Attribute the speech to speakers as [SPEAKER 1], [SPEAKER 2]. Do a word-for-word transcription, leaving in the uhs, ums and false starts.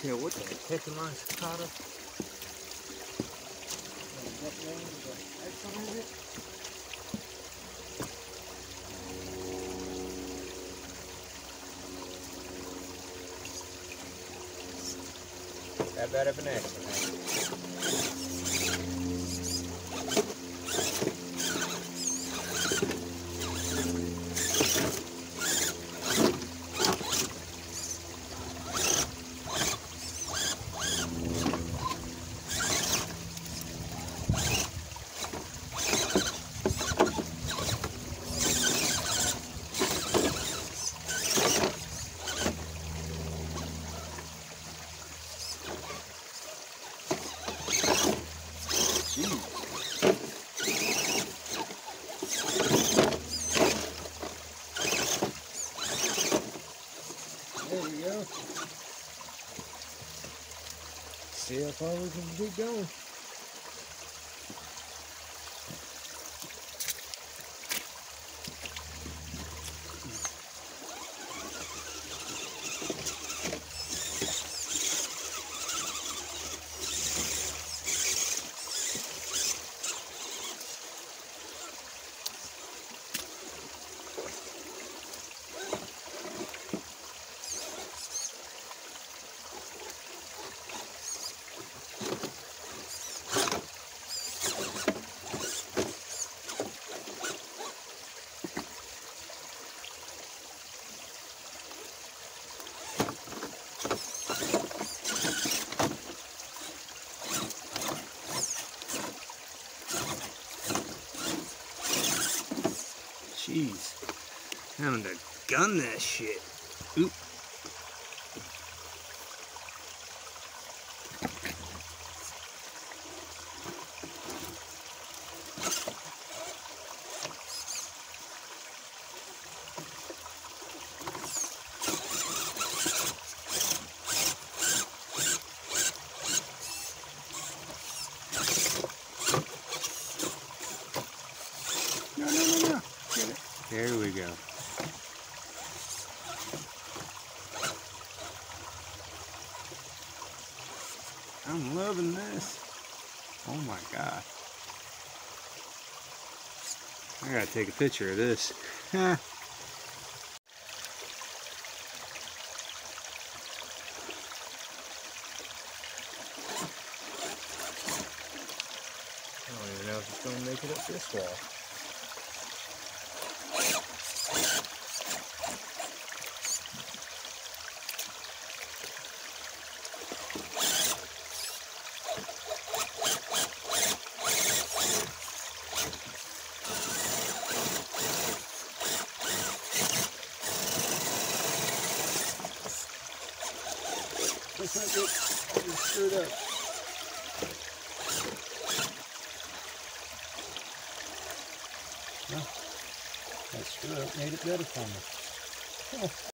[SPEAKER 1] Here, what the heck am I caught up? That bad of an accident. There we go. See how far we can keep going. Jeez, having to gun that shit. Oop. No, no, no, no. Get it. There we go. I'm loving this. Oh my God. I gotta take a picture of this. Oh, I don't even know if it's gonna make it up this wall. Looks like it is screwed up. Well, that screw up made it better for me. Oh.